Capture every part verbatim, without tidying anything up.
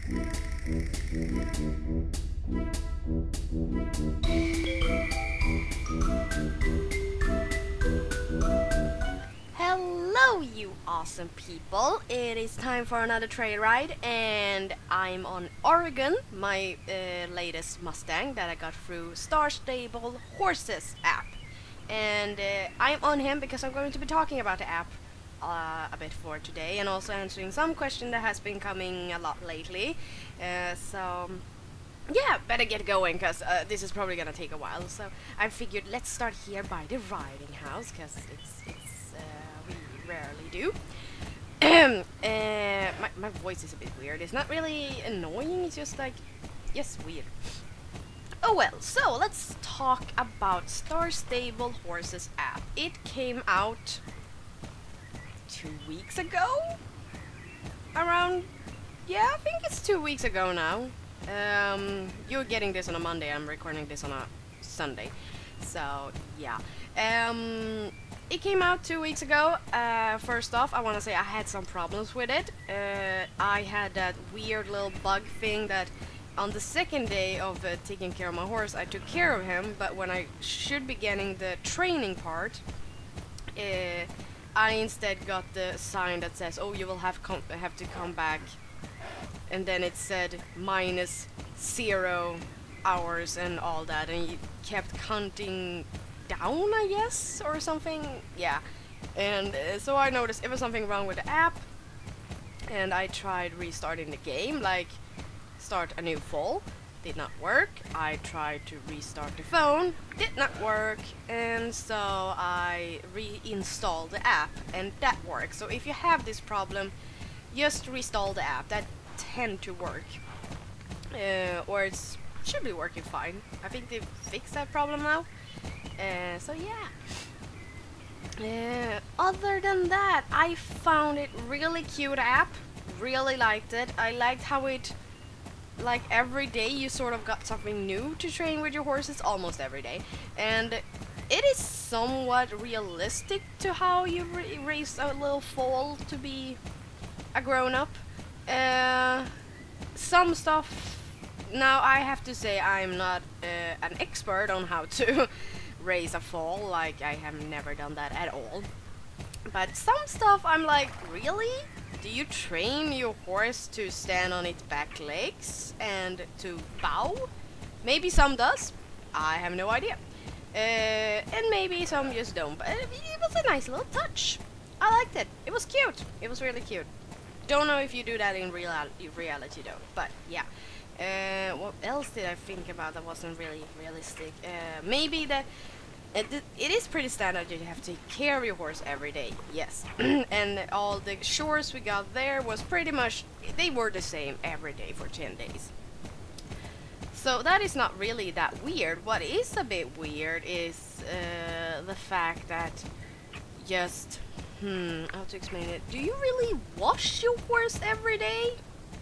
Hello, you awesome people! It is time for another trail ride, and I'm on Oregon, my uh, latest Mustang that I got through Star Stable Horses app. And uh, I'm on him because I'm going to be talking about the app uh, a bit for today, and also answering some question that has been coming a lot lately. Uh, so yeah, better get going because uh, this is probably gonna take a while. So I figured let's start here by the riding house because it's it's uh, we rarely do. uh, my my voice is a bit weird. It's not really annoying. It's just like yes, weird. Oh well, so let's talk about Star Stable Horses app. It came out two weeks ago? Around, yeah, I think it's two weeks ago now. Um, you're getting this on a Monday, I'm recording this on a Sunday. So, yeah. Um, it came out two weeks ago. Uh, first off, I want to say I had some problems with it. Uh, I had that weird little bug thing that on the second day of uh, taking care of my horse, I took care of him, but when I should be getting the training part, uh, I instead got the sign that says, oh, you will have, com have to come back, and then it said minus zero hours and all that, and you kept counting down, I guess, or something, yeah. And uh, so I noticed there was something wrong with the app, and I tried restarting the game, like start a new fall, did not work. I tried to restart the phone, did not work, and so I reinstalled the app, and that works. So if you have this problem, just reinstall the app. That tend to work, uh, or it should be working fine. I think they fixed that problem now. Uh, so yeah. Uh, other than that, I found it really cute app. Really liked it. I liked how it, like every day you sort of got something new to train with your horses, almost every day, and it is somewhat realistic to how you ra raise a little foal to be a grown-up. Uh, some stuff, now I have to say I'm not uh, an expert on how to raise a foal, like I have never done that at all, but some stuff I'm like, really? Do you train your horse to stand on its back legs and to bow? Maybe some does. I have no idea. Uh, and maybe some just don't. But it was a nice little touch. I liked it. It was cute. It was really cute. Don't know if you do that in real reality though. But yeah. Uh, what else did I think about that wasn't really realistic? Uh, maybe that It, it is pretty standard that you have to take care of your horse every day, yes. And all the chores we got there was pretty much, they were the same every day for ten days. So that is not really that weird. What is a bit weird is uh, the fact that just, hmm, how to explain it? Do you really wash your horse every day?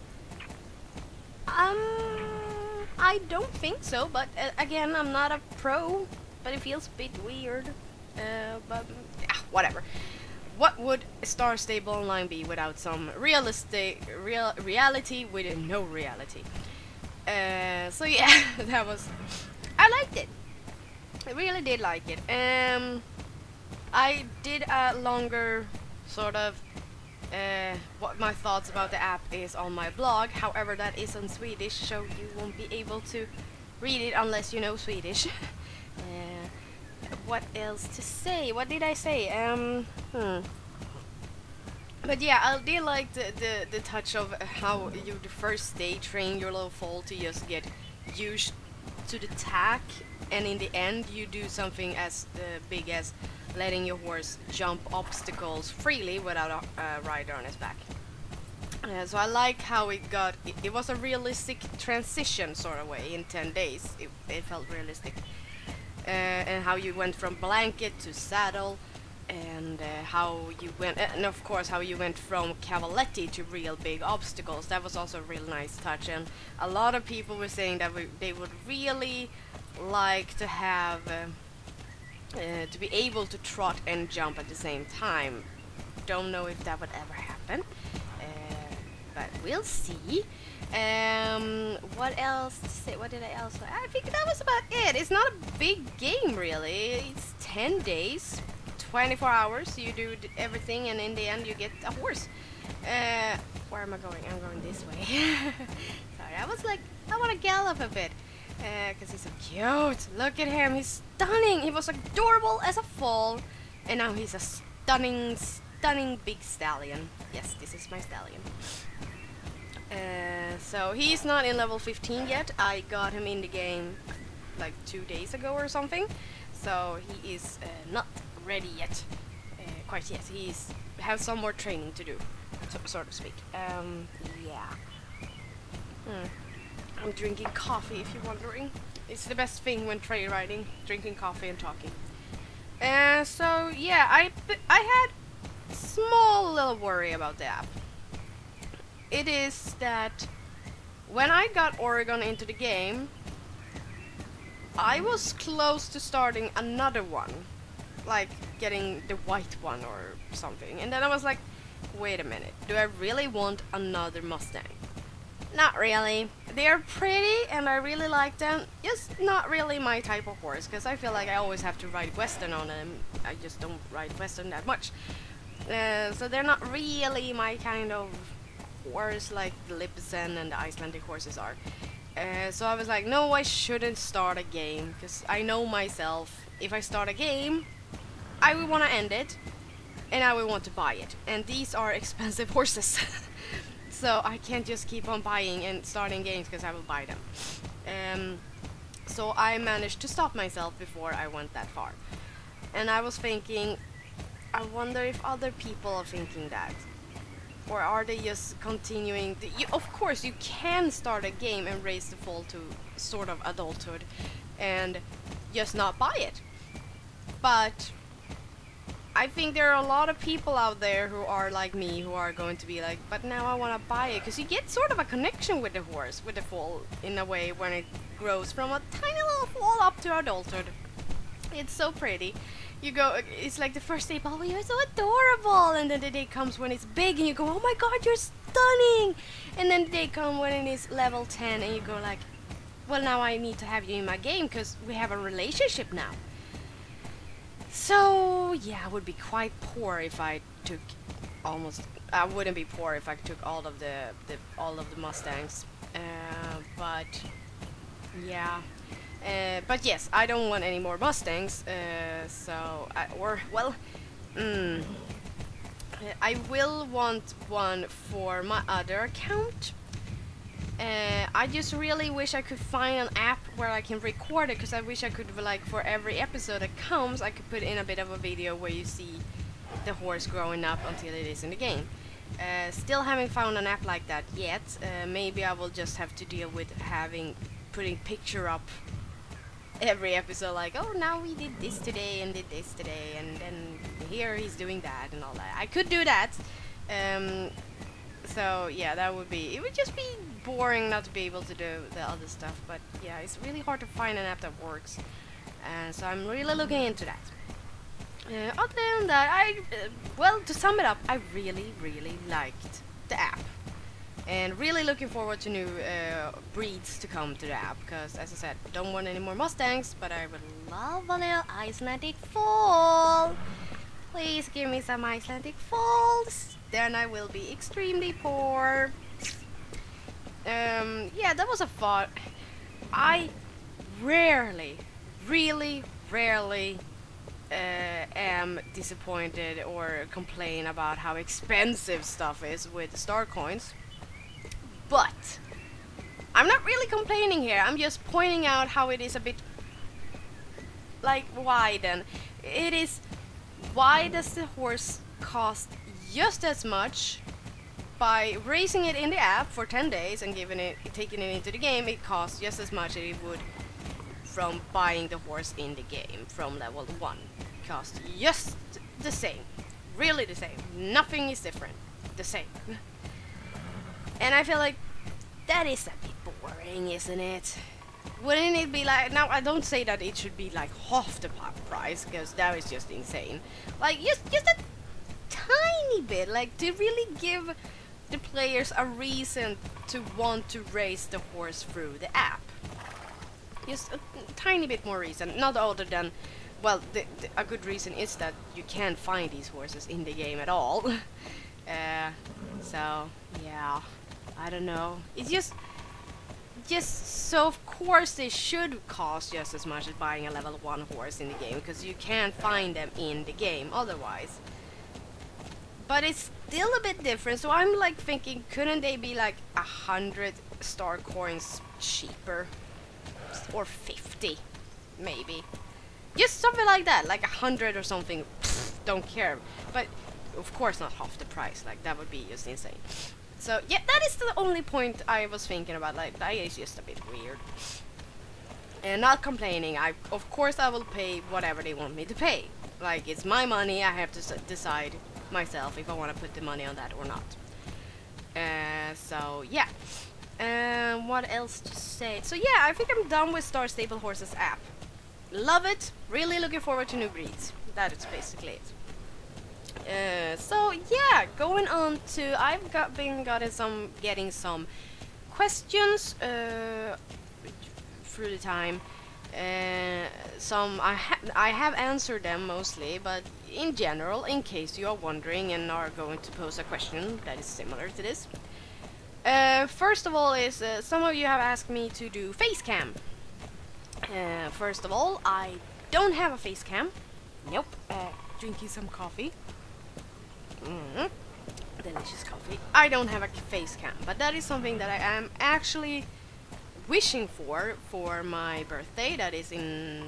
Um, I don't think so, but uh, again, I'm not a pro. But it feels a bit weird, uh, but yeah, whatever. What would Star Stable Online be without some realistic real reality with no reality? Uh, so yeah, that was. I liked it. I really did like it. Um, I did a longer sort of uh, what my thoughts about the app is on my blog. However, that is in Swedish, so you won't be able to read it unless you know Swedish. Uh, what else to say? What did I say? Um, hmm. But yeah, I did like the, the, the touch of how you the first day train your little foal to just get used to the tack, and in the end you do something as uh, big as letting your horse jump obstacles freely without a uh, rider on his back. Uh, so I like how it got, it, it was a realistic transition sort of way in ten days. It, it felt realistic. Uh, and how you went from blanket to saddle, and uh, how you went, uh, and of course how you went from cavaletti to real big obstacles. That was also a real nice touch, and a lot of people were saying that we, they would really like to have uh, uh, to be able to trot and jump at the same time. Don't know if that would ever happen. Uh, but we'll see. Um, what else to say? What did I else? I think that was about it. It's not a big game really. It's ten days, twenty-four hours. You do d- everything, and in the end, you get a horse. Uh, where am I going? I'm going this way. Sorry, I was like, I want to gallop a bit. Because he's so cute. Look at him. He's stunning. He was adorable as a foal. And now he's a stunning, stunning big stallion. Yes, this is my stallion. Uh, so he's not in level fifteen yet. I got him in the game like two days ago or something. So he is uh, not ready yet. Uh, quite yet. He's has some more training to do, so, so to speak. Um, yeah. Hmm. I'm drinking coffee, if you're wondering. It's the best thing when trail riding, drinking coffee and talking. Uh, so yeah, I I had small little worry about the app. It is that when I got Oregon into the game, I was close to starting another one, like getting the white one or something, and then I was like, wait a minute, do I really want another Mustang? Not really. They are pretty and I really like them, just not really my type of horse, because I feel like I always have to ride Western on them. I just don't ride Western that much. Uh, so they're not really my kind of horse like the Lipizzen and the Icelandic horses are. Uh, so I was like, no, I shouldn't start a game, because I know myself, if I start a game, I will want to end it, and I will want to buy it. And these are expensive horses. So I can't just keep on buying and starting games because I will buy them. Um, so I managed to stop myself before I went that far. And I was thinking, I wonder if other people are thinking that. Or are they just continuing? The, you, of course, you can start a game and raise the foal to sort of adulthood and just not buy it. But I think there are a lot of people out there who are like me, who are going to be like, but now I want to buy it, because you get sort of a connection with the horse, with the foal, in a way, when it grows from a tiny little foal up to adulthood. It's so pretty. You go, it's like the first day, oh, you're so adorable, and then the day comes when it's big, and you go, oh my god, you're stunning, and then the day comes when it is level ten, and you go like, well, now I need to have you in my game, because we have a relationship now. So yeah, I would be quite poor if I took almost. I wouldn't be poor if I took all of the, the all of the Mustangs. Uh, but yeah, uh, but yes, I don't want any more Mustangs. Uh, so I, or well, mm, I will want one for my other account. Uh, I just really wish I could find an app where I can record it, because I wish I could, like, for every episode that comes, I could put in a bit of a video where you see the horse growing up until it is in the game. Uh, still haven't found an app like that yet. Uh, maybe I will just have to deal with having, putting picture up every episode, like, oh, now we did this today and did this today, and then here he's doing that and all that. I could do that. Um, so yeah, that would be, it would just be boring not to be able to do the other stuff, but yeah, it's really hard to find an app that works, and so I'm really looking into that. Uh, other than that, I, uh, well, to sum it up, I really, really liked the app, and really looking forward to new uh, breeds to come to the app, because as I said, I don't want any more Mustangs, but I would love a little Icelandic foal. Please give me some Icelandic foals, then I will be extremely poor. Um, yeah, that was a thought. I rarely, really rarely uh, am disappointed or complain about how expensive stuff is with star coins. But I'm not really complaining here. I'm just pointing out how it is a bit like, why then? It is, why does the horse cost just as much? By raising it in the app for ten days and giving it, taking it into the game, it costs just as much as it would from buying the horse in the game from level one. It costs just the same. Really the same. Nothing is different. The same. And I feel like that is a bit boring, isn't it? Wouldn't it be like, now I don't say that it should be like half the price, because that is just insane. Like just, just a tiny bit, like to really give the players a reason to want to race the horse through the app. Just a tiny bit more reason, not other than, well, the, the, a good reason is that you can't find these horses in the game at all. uh, so, yeah, I don't know. It's just, just so of course they should cost just as much as buying a level one horse in the game, because you can't find them in the game otherwise. But it's still a bit different, so I'm like thinking, couldn't they be like a hundred star coins cheaper? Or fifty, maybe. Just something like that, like a hundred or something. Pfft, don't care. But of course not half the price, like that would be just insane. So yeah, that is the only point I was thinking about, like that is just a bit weird. And not complaining, I of course I will pay whatever they want me to pay. Like, it's my money, I have to s decide myself if I want to put the money on that or not. Uh, so yeah. And um, what else to say? So yeah, I think I'm done with Star Stable Horses app. Love it. Really looking forward to new breeds. That is basically it. Uh, so yeah, going on to, I've got been gotten some getting some questions uh, through the time. Uh, some I ha I have answered them mostly, but in general, in case you are wondering and are going to pose a question that is similar to this. Uh, first of all is, uh, some of you have asked me to do face cam. Uh, first of all, I don't have a face cam. Nope. Uh, drinking some coffee. Mm-hmm. Delicious coffee. I don't have a face cam, but that is something that I am actually wishing for for my birthday. That is in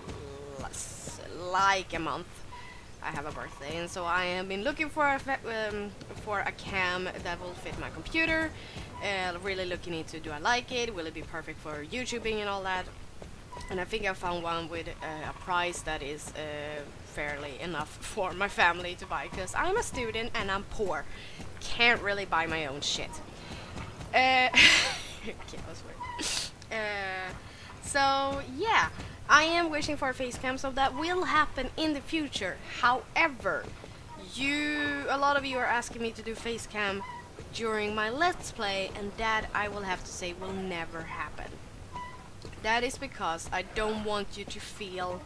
like a month. I have a birthday, and so I have been looking for a um, for a cam that will fit my computer. Uh, really looking into, do I like it? Will it be perfect for YouTubing and all that? And I think I found one with uh, a price that is uh, fairly enough for my family to buy, because I'm a student and I'm poor. Can't really buy my own shit. Uh, okay, I swear. Uh, so yeah. I am wishing for a face cam, so that will happen in the future. However, you, a lot of you are asking me to do face cam during my Let's Play, and that I will have to say will never happen. That is because I don't want you to feel,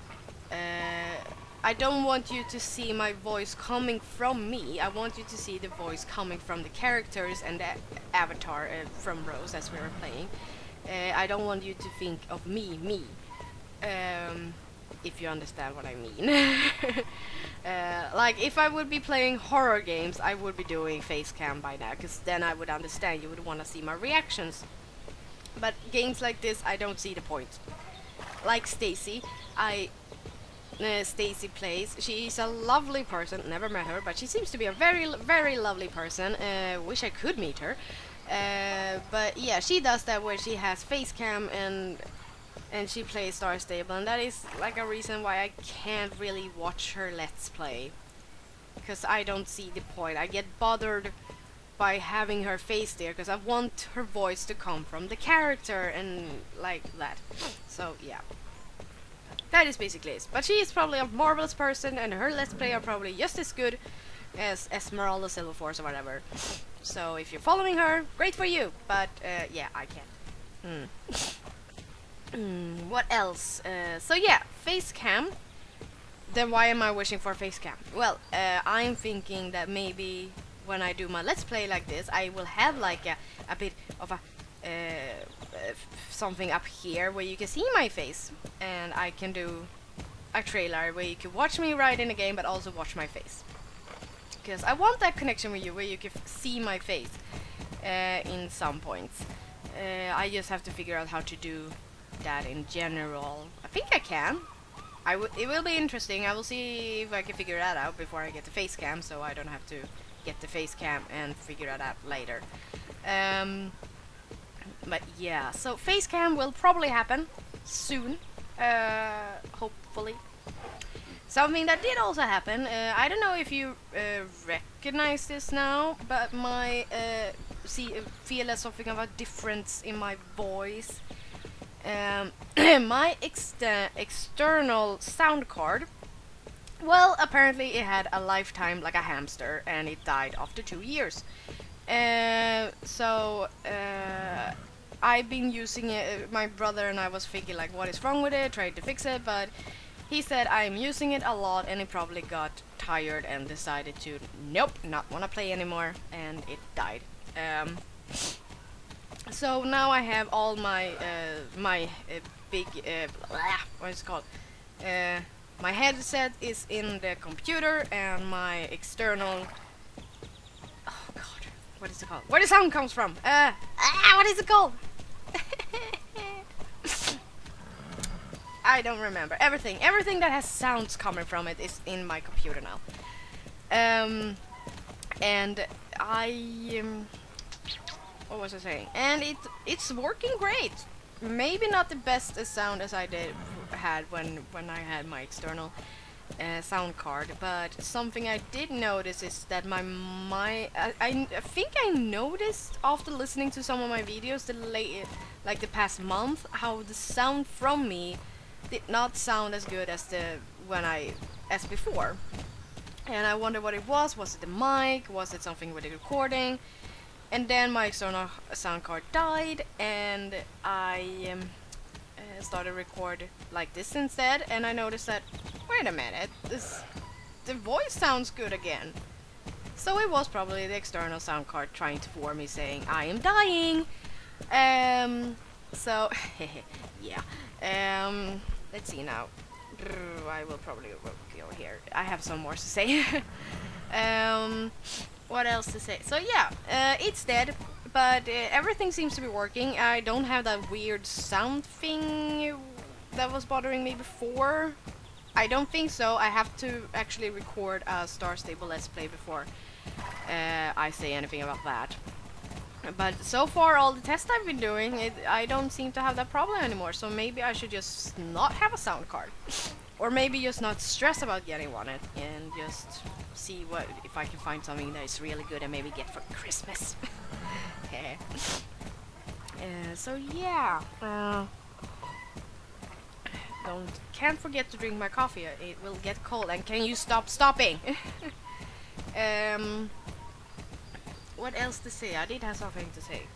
uh, I don't want you to see my voice coming from me. I want you to see the voice coming from the characters and the avatar uh, from Rose as we were playing. Uh, I don't want you to think of me, me. Um, if you understand what I mean. uh, like, if I would be playing horror games, I would be doing face cam by now, because then I would understand, you would want to see my reactions. But games like this, I don't see the point. Like Stacy, I uh, Stacy plays. She's a lovely person. Never met her, but she seems to be a very, very lovely person. Uh, wish I could meet her. Uh, but yeah, she does that where she has face cam and and she plays Star Stable, and that is like a reason why I can't really watch her Let's Play, because I don't see the point. I get bothered by having her face there, because I want her voice to come from the character and like that. So yeah, that is basically it. But she is probably a marvelous person, and her Let's Play are probably just as good as Esmeralda Silver Force or whatever. So if you're following her, great for you. But uh, yeah, I can't. Hmm. Mm, what else? Uh, so yeah, face cam. Then why am I wishing for face cam? Well, uh, I'm thinking that maybe when I do my Let's Play like this, I will have like a, a bit of a uh, uh, something up here where you can see my face, and I can do a trailer where you can watch me ride in the game but also watch my face, because I want that connection with you where you can f see my face uh, in some points. uh, I just have to figure out how to do that in general. I think I can. I w it will be interesting. I will see if I can figure that out before I get the face cam, so I don't have to get the face cam and figure that out later. Um, but yeah, so face cam will probably happen soon, uh, hopefully. Something that did also happen, uh, I don't know if you uh, recognize this now, but my uh, see uh, feel as something of a difference in my voice. Um, my ex external sound card, well, apparently it had a lifetime like a hamster, and it died after two years. Uh, so uh, I've been using it. My brother and I was thinking like, what is wrong with it? Tried to fix it, but he said I'm using it a lot, and he probably got tired and decided to nope, not wanna play anymore, and it died. Um, so now I have all my uh, my uh, big uh, what is it called? Uh, my headset is in the computer, and my external. Oh God, what is it called? Where the sound comes from? Uh, ah, what is it called? I don't remember. Everything, everything that has sounds coming from it is in my computer now. Um, and I, um, what was I saying? And it, it's working great. Maybe not the best as sound as I did had when when I had my external uh, sound card, but something I did notice is that my my I, I I think I noticed after listening to some of my videos the late like the past month how the sound from me did not sound as good as the when I as before, and I wonder what it was. Was it the mic? Was it something with the recording? And then my external sound card died, and I um, uh, started record like this instead. And I noticed that wait a minute, this the voice sounds good again. So it was probably the external sound card trying to warn me, saying I am dying. Um. So yeah. Um. Let's see now. I will probably go here. I have some more to say. um. What else to say? So yeah, uh, it's dead, but uh, everything seems to be working. I don't have that weird sound thing that was bothering me before. I don't think so. I have to actually record a Star Stable Let's Play before uh, I say anything about that. But so far, all the tests I've been doing, it, I don't seem to have that problem anymore. So maybe I should just not have a sound card. Or maybe just not stress about getting one and just see what if I can find something that is really good and maybe get for Christmas. Okay. Uh, so yeah, uh, don't can't forget to drink my coffee. It will get cold. And can you stop stopping? um, what else to say? I did have something to say.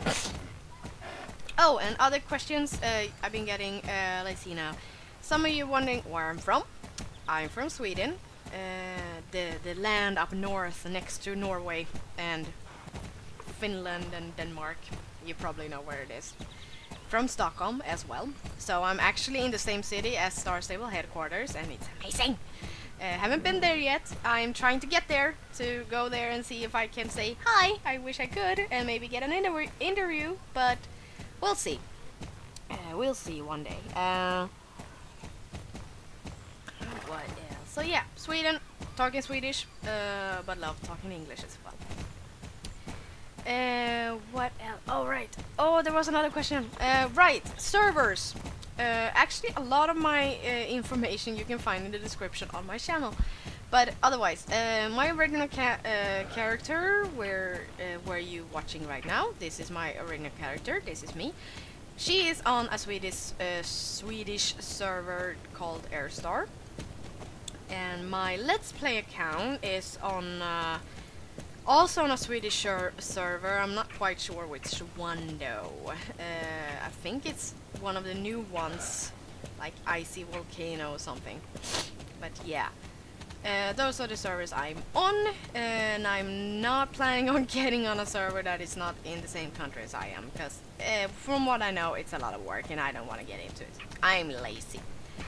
Oh, and other questions uh, I've been getting. Uh, let's see now. Some of you wondering where I'm from. I'm from Sweden, uh, the the land up north next to Norway and Finland and Denmark. You probably know where it is. From Stockholm as well. So I'm actually in the same city as Star Stable headquarters, and it's amazing. Uh, haven't been there yet. I'm trying to get there to go there and see if I can say hi. I wish I could and maybe get an inter interview, but we'll see. Uh, we'll see one day. Uh, What else? So yeah, Sweden, talking Swedish, uh, but love talking English as well. Uh, what else? Oh right. Oh, there was another question. Uh, right, servers. Uh, actually, a lot of my uh, information you can find in the description on my channel. But otherwise, uh, my original ca uh, character, where uh, where you watching right now, this is my original character. This is me. She is on a Swedish uh, Swedish server called Airstar. And my Let's Play account is on uh, also on a Swedish server. I'm not quite sure which one though. Uh, I think it's one of the new ones, like Icy Volcano or something. But yeah, uh, those are the servers I'm on, and I'm not planning on getting on a server that is not in the same country as I am, because uh, from what I know, it's a lot of work, and I don't want to get into it. I'm lazy.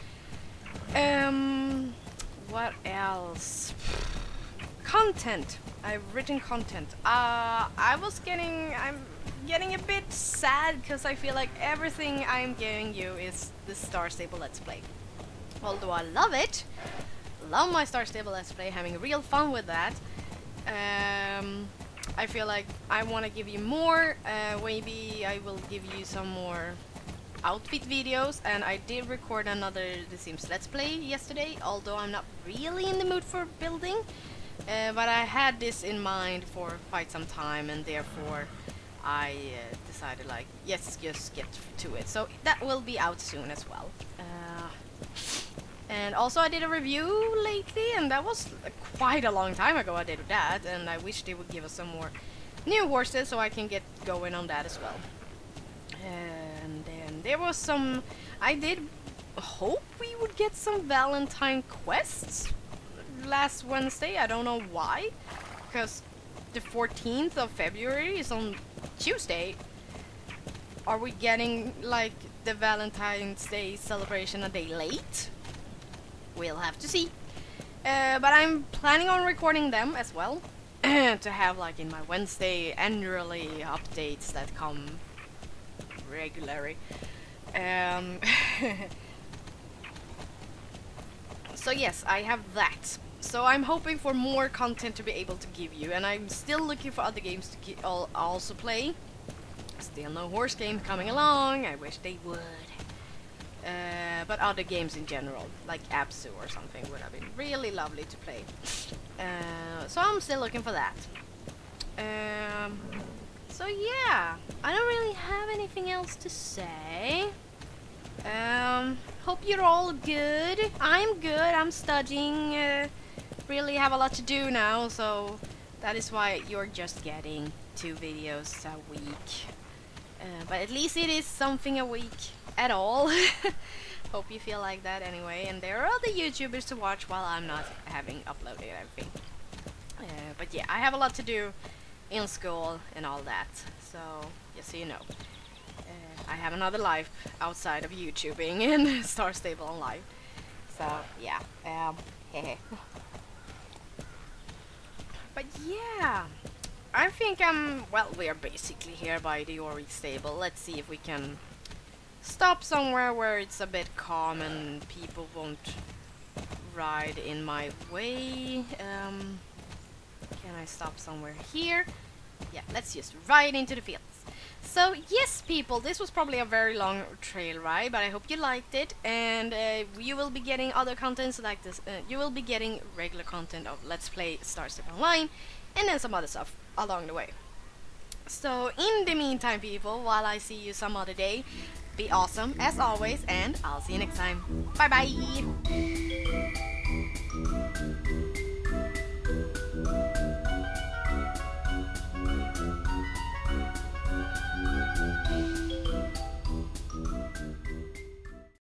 Um. What else? Content. I've written content. Uh, I was getting, I'm getting a bit sad because I feel like everything I'm giving you is the Star Stable Let's Play. Although I love it, love my Star Stable Let's Play, having real fun with that. Um, I feel like I want to give you more. Uh, maybe I will give you some more outfit videos, and I did record another The Sims Let's Play yesterday, although I'm not really in the mood for building, uh, but I had this in mind for quite some time, and therefore I uh, decided like, yes, just get to it. So that will be out soon as well. Uh, and also I did a review lately, and that was uh, quite a long time ago I did that, and I wish they would give us some more new horses, so I can get going on that as well. And then there was some... I did hope we would get some Valentine quests last Wednesday. I don't know why, because the fourteenth of February is on Tuesday. Are we getting like the Valentine's Day celebration a day late? We'll have to see. Uh, but I'm planning on recording them as well to have like in my Wednesday annually updates that come regularly. Um, so yes, I have that. So I'm hoping for more content to be able to give you, and I'm still looking for other games to ge al also play. Still no horse game coming along. I wish they would. Uh, but other games in general, like Abzu or something, would have been really lovely to play. Uh, so I'm still looking for that. Um, so yeah, I don't really have anything else to say. Um, hope you're all good. I'm good. I'm studying. Uh, really have a lot to do now, so that is why you're just getting two videos a week. Uh, but at least it is something a week at all. Hope you feel like that anyway. And there are other YouTubers to watch while I'm not having uploaded everything. Uh, but yeah, I have a lot to do in school and all that. So just so you know, uh, I have another life outside of YouTubing and Star Stable Online. So yeah, um, hehe. But yeah, I think I'm, well, we are basically here by the Ori stable. Let's see if we can stop somewhere where it's a bit calm and people won't ride in my way. Um, can I stop somewhere here? Yeah, let's just ride into the fields. So yes, people, this was probably a very long trail ride, but I hope you liked it, and uh, you will be getting other contents like this. Uh, you will be getting regular content of Let's Play Star Stable Online, and then some other stuff along the way. So in the meantime, people, while I see you some other day, be awesome as always, and I'll see you next time. Bye bye!